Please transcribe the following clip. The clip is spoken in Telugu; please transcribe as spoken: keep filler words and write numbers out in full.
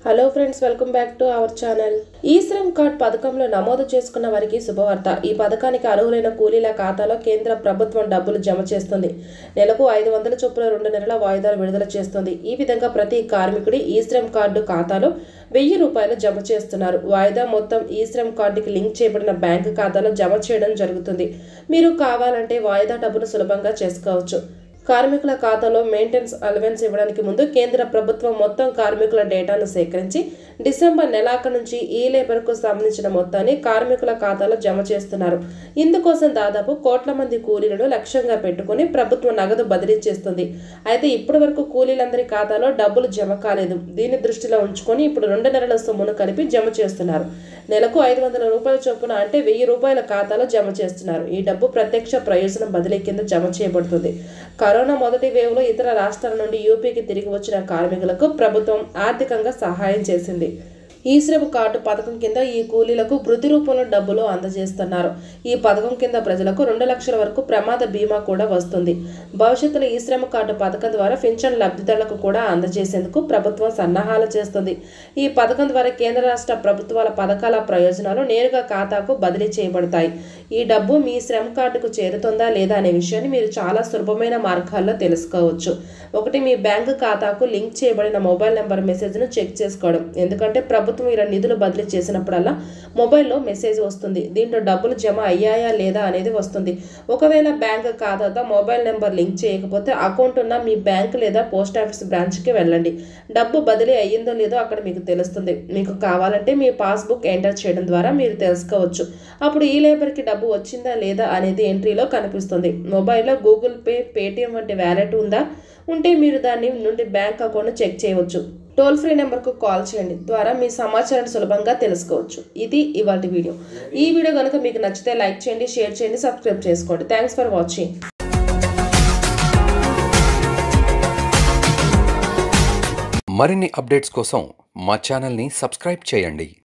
Hello friends, welcome back to our channel. ఈ శ్రమ్ కార్డ్ పథకంలో నమోదు చేసుకున్న వారికి శుభవార్త. ఈ పథకానికి అర్హులైన కూలీల ఖాతాలో కేంద్ర ప్రభుత్వం డబ్బులు జమ చేస్తుంది. నెలకు ఐదు వందల చొప్పున రెండు నెలల వాయిదాలు విడుదల చేస్తుంది. ఈ విధంగా ప్రతి కార్మికుడి ఈ శ్రమ్ కార్డు ఖాతాలో వెయ్యి రూపాయలు జమ చేస్తున్నారు. వాయిదా మొత్తం ఈ శ్రమ్ కార్డుకి లింక్ చేయబడిన బ్యాంకు ఖాతాలో జమ చేయడం జరుగుతుంది. మీరు కావాలంటే వాయిదా డబ్బును సులభంగా చేసుకోవచ్చు. కార్మికుల ఖాతాలో మెయింటెనెన్స్ అలవెన్స్ ఇవ్వడానికి ముందు కేంద్ర ప్రభుత్వం మొత్తం కార్మికుల డేటాను సేకరించి డిసెంబర్ నెలాఖరు నుంచి ఈ లేబర్కు సంబంధించిన మొత్తాన్ని కార్మికుల ఖాతాలో జమ చేస్తున్నారు. ఇందుకోసం దాదాపు కోట్ల మంది కూలీలను లక్ష్యంగా పెట్టుకుని ప్రభుత్వం నగదు బదిలీ చేస్తుంది. అయితే ఇప్పటి వరకు కూలీలందరి ఖాతాలో డబ్బులు జమ కాలేదు. దీన్ని దృష్టిలో ఉంచుకొని ఇప్పుడు రెండు నెలల సొమ్మును కలిపి జమ చేస్తున్నారు. నెలకు ఐదు వందల రూపాయల చొప్పున అంటే వెయ్యి రూపాయల ఖాతాలో జమ చేస్తున్నారు. ఈ డబ్బు ప్రత్యక్ష ప్రయోజనం బదిలీ కింద జమ చేయబడుతుంది. కరోనా మొదటి వేవ్లో ఇతర రాష్ట్రాల నుండి యూపీకి తిరిగి వచ్చిన కార్మికులకు ప్రభుత్వం ఆర్థికంగా సహాయం చేసింది. ఈ శ్రమ్ కార్డు పథకం కింద ఈ కూలీలకు వృత్తి రూపంలో డబ్బులు అందజేస్తున్నారు. ఈ పథకం కింద ప్రజలకు రెండు లక్షల వరకు ప్రమాద బీమా కూడా వస్తుంది. భవిష్యత్తులో ఈ శ్రమ్ కార్డు పథకం ద్వారా పింఛన్ లబ్ధిదారులకు కూడా అందజేసేందుకు ప్రభుత్వం సన్నాహాలు చేస్తుంది. ఈ పథకం ద్వారా కేంద్ర రాష్ట్ర ప్రభుత్వాల పథకాల ప్రయోజనాలు నేరుగా ఖాతాకు బదిలీ చేయబడతాయి. ఈ డబ్బు మీ శ్రమ్ కార్డుకు చేరుతుందా లేదా అనే విషయాన్ని మీరు చాలా సులభమైన మార్గాల్లో తెలుసుకోవచ్చు. ఒకటి, మీ బ్యాంకు ఖాతాకు లింక్ చేయబడిన మొబైల్ నెంబర్ మెసేజ్ను చెక్ చేసుకోవడం. ఎందుకంటే ప్రభుత్వం ఇలా నిధులు బదిలీ చేసినప్పుడల్లా మొబైల్లో మెసేజ్ వస్తుంది. దీంట్లో డబ్బులు జమ అయ్యాయా లేదా అనేది వస్తుంది. ఒకవేళ బ్యాంక్ ఖాతాతో మొబైల్ నెంబర్ లింక్ చేయకపోతే అకౌంట్ ఉన్న మీ బ్యాంక్ లేదా పోస్ట్ ఆఫీస్ బ్రాంచ్కి వెళ్ళండి. డబ్బు బదిలీ అయ్యిందో లేదో అక్కడ మీకు తెలుస్తుంది. మీకు కావాలంటే మీ పాస్బుక్ ఎంటర్ చేయడం ద్వారా మీరు తెలుసుకోవచ్చు. అప్పుడు ఈ లేబర్కి డబ్బు వచ్చిందా లేదా అనేది ఎంట్రీలో కనిపిస్తుంది. మొబైల్లో గూగుల్ పే, పేటిఎం వంటి వ్యాలెట్ ఉందా? ఉంటే మీరు దాని నుండి బ్యాంక్ అకౌంట్ చెక్ చేయవచ్చు. టోల్ ఫ్రీ నెంబర్కు కాల్ చేయండి ద్వారా మీ సమాచారాన్ని సులభంగా తెలుసుకోవచ్చు. ఇది ఇవాల్టి వీడియో. ఈ వీడియో కనుక మీకు నచ్చితే లైక్ చేయండి, షేర్ చేయండి, సబ్స్క్రైబ్ చేసుకోండి. Thanks for watching. మరిన్ని అప్డేట్స్ కోసం మా ఛానల్ని సబ్స్క్రైబ్ చేయండి.